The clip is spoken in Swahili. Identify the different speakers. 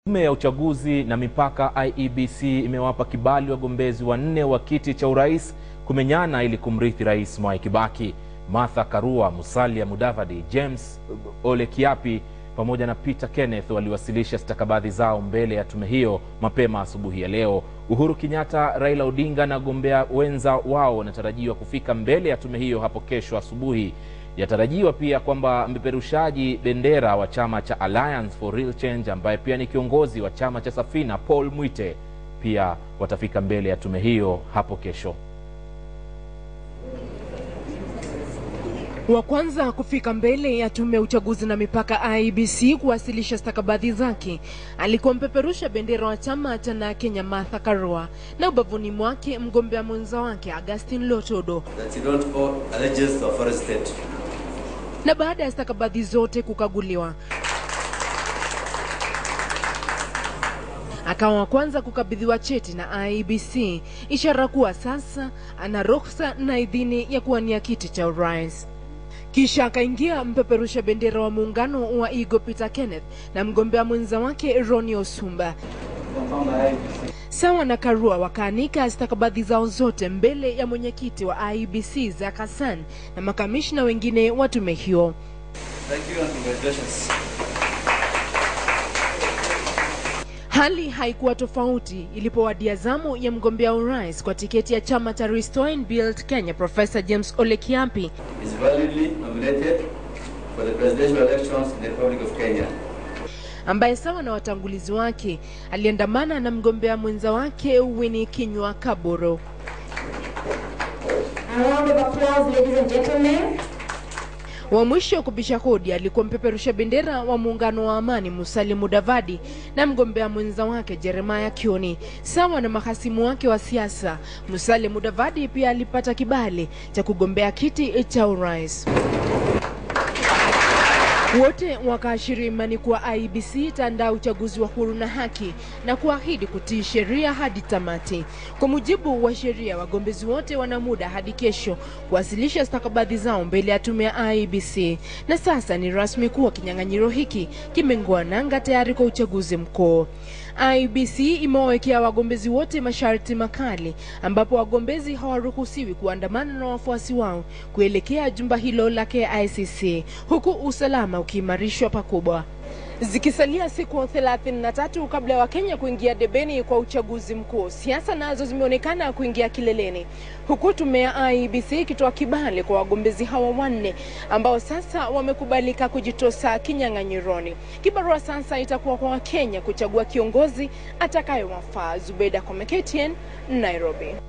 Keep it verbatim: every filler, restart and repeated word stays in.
Speaker 1: Tume ya uchaguzi na mipaka I E B C imewapa kibali wagombezi wanne wa kiti cha urais kumenyana ili kumrithi rais Mweai Kibaki. Karua, Musalia Mudavadi, James Ole Kiyiapi pamoja na Peter Kenneth waliwasilisha stakabadhi zao mbele ya tume hiyo mapema asubuhi ya leo. Uhuru Kenyatta, Raila Odinga na wagombea wenza wao wanatarajiwa kufika mbele ya tume hiyo hapo kesho asubuhi. Yatarajiwa pia kwamba mpeperushaji bendera wa chama cha Alliance for Real Change ambaye pia ni kiongozi wa chama cha Safina Paul Muite pia watafika mbele ya tume hiyo hapo kesho.
Speaker 2: Wa kwanza kufika mbele ya tume ya uchaguzi na mipaka I E B C kuwasilisha stakabadhi zake alikuwa mpeperusha bendera wa chama cha Kenya Karua na ubavuni mwake mgombea mwenza wake Augustine Lotodo.
Speaker 3: That you don't owe allegiance to a foreign state.
Speaker 2: Na baada ya stakabadhi zote kukaguliwa, akawa wa kwanza kukabidhiwa cheti na I E B C, ishara kuwa sasa ana ruhusa na idhini ya kuwania kiti cha urais. Kisha akaingia mpeperusha bendera wa muungano wa Igo Peter Kenneth na mgombea mwenza wake Ronnie Osumba. Sawa na Karua wakaanika stakabadhi zao zote mbele ya mwenyekiti wa I E B C Zakasan na makamishna wengine wa tume hiyo.
Speaker 3: Thank you and congratulations.
Speaker 2: Hali haikuwa tofauti ilipowadia zamu ya mgombea urais kwa tiketi ya chama cha Restore and Build Kenya Profesa James Ole Kiyiapi
Speaker 3: is validly nominated for the presidential elections in the Republic of Kenya,
Speaker 2: ambaye sawa na watangulizi wake aliandamana na mgombea mwenza wake Winnie Kinyua Kaboro.
Speaker 4: A round of applause, ladies and gentlemen.
Speaker 2: Wa mwisho kubisha hodi alikuwa mpeperusha bendera wa muungano wa amani Musalia Mudavadi na mgombea mwenza wake Jeremiah Kioni. Sawa na mahasimu wake wa siasa, Musalia Mudavadi pia alipata kibali cha kugombea kiti cha urais. Wote wakaashiri imani kuwa I E B C itaandaa uchaguzi wa huru na haki na kuahidi kutii sheria hadi tamati. Kwa mujibu wa sheria, wagombezi wote wana muda hadi kesho kuwasilisha stakabadhi zao mbele ya tume ya I E B C. Na sasa ni rasmi kuwa kinyang'anyiro hiki kimeng'oa nanga tayari kwa uchaguzi mkuu. I E B C imewawekea wagombezi wote masharti makali, ambapo wagombezi hawaruhusiwi kuandamana na wafuasi wao kuelekea jumba hilo la K I C C, huku usalama ukiimarishwa pakubwa. Zikisalia siku thelathini na tatu kabla ya Wakenya kuingia debeni kwa uchaguzi mkuu, siasa nazo zimeonekana kuingia kileleni, huku tume ya I E B C ikitoa kibali kwa wagombezi hawa wanne ambao sasa wamekubalika kujitosa kinyang'anyironi. Kibarua sasa itakuwa kwa Wakenya kuchagua kiongozi atakayewafaa. Zubeda Komeketien, Nairobi.